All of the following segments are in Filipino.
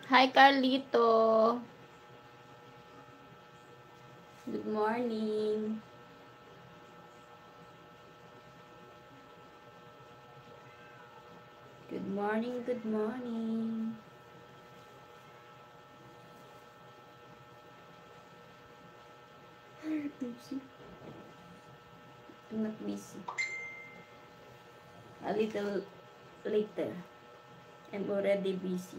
Hi, Carlito. Good morning. Good morning, good morning. Busy. I'm not busy. A little later. I'm already busy.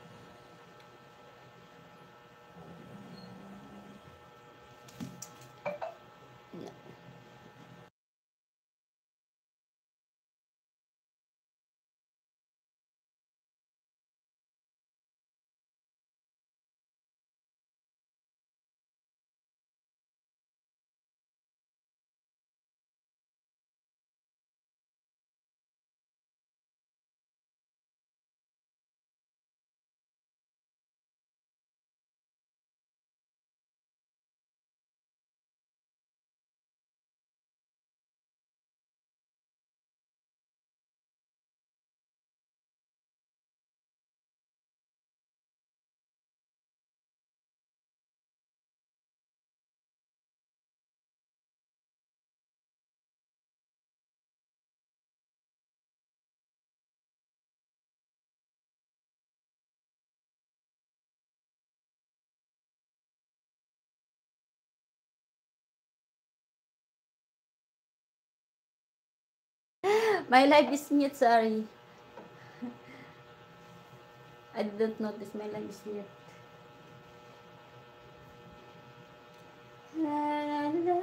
My life is mute, sorry. I didn't notice my life is mute. La, la,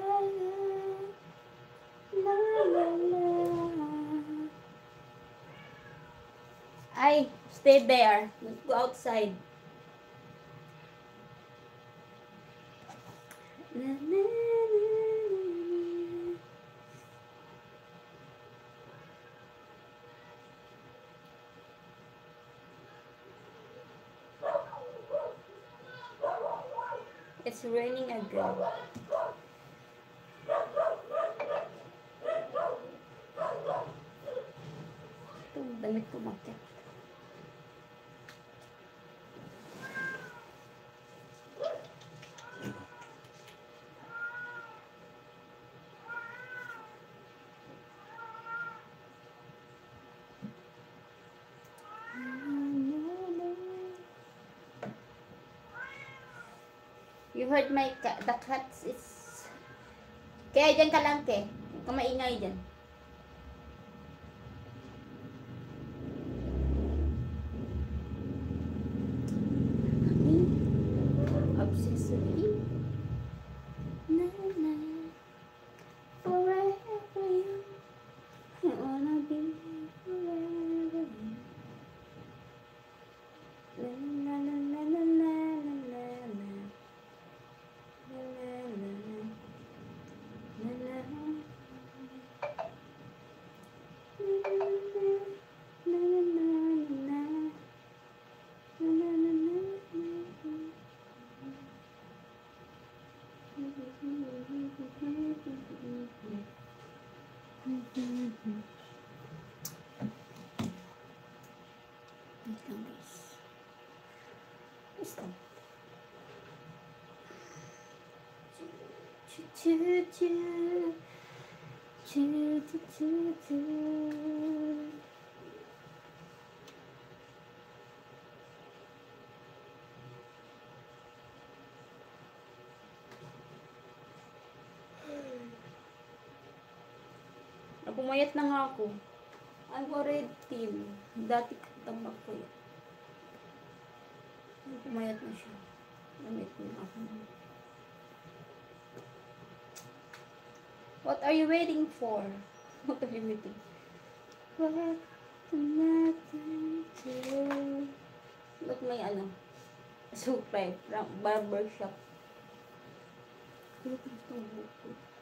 la, la, la. Ay, stay there. Go outside. La, la, la. It's raining again. Itong damit ko makit. You heard my the cats is... Kaya dyan ka lang, ke. Huwag ka maingay dyan. Obsessively. Na, na. Forever you. I wanna be forever you. La, la, la, la, la, la, la, la, la. La, la, la, la. La, la. Choo choo choo choo choo choo. Pumayat na nga ako. I'm already thin. Dati katang ako yan. Pumayat na siya. Damit na ako. What are you waiting for? What are you waiting for? Look, may ano. Super. Barbershop. Look,